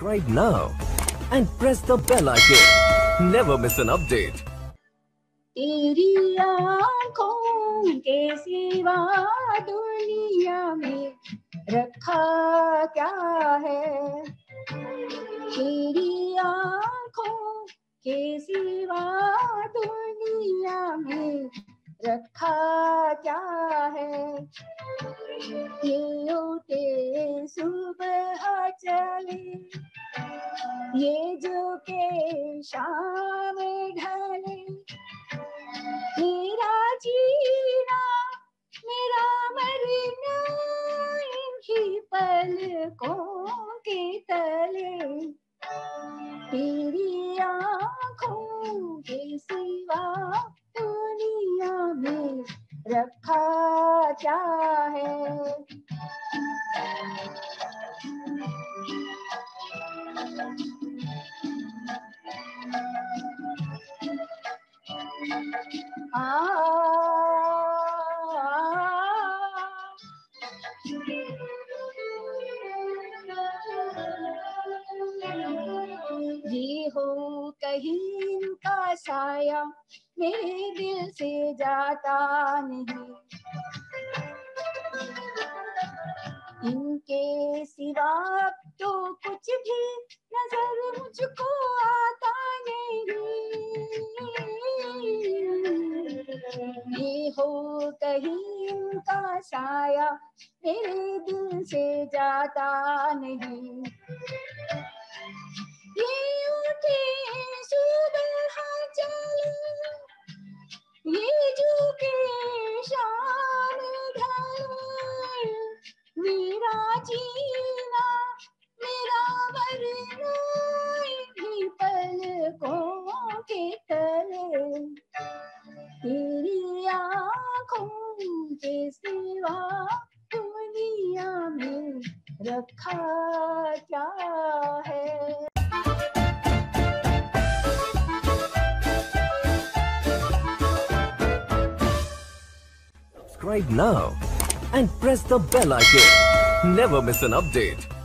Subscribe now and press the bell icon. Never miss an update. तेरी आँखों के सिवा दुनिया में रखा क्या है। तेरी आँखों के सिवा दुनिया में रखा क्या है। ये उठे सुबह चले, ये जो के शाम ढले, मेरा जीना मेरा मरना इन्हीं पलकों के तले। तेरी आँखों के सिवा दुनिया में रखा क्या है। ये हो कहीं का साया मेरे दिल से जाता नहीं, इनके सिवा तो कुछ भी नजर मुझको आता नहीं। ये हो कहीं का साया मेरे दिल से जाता नहीं। ये उठे सुबह चले, ये जो के शाम ढले, मेरा जीना मेरा मरना इन्हीं पलकों के तले। तेरी आँखों के सिवा दुनिया में रखा क्या है। Subscribe now and press the bell icon. Never miss an update.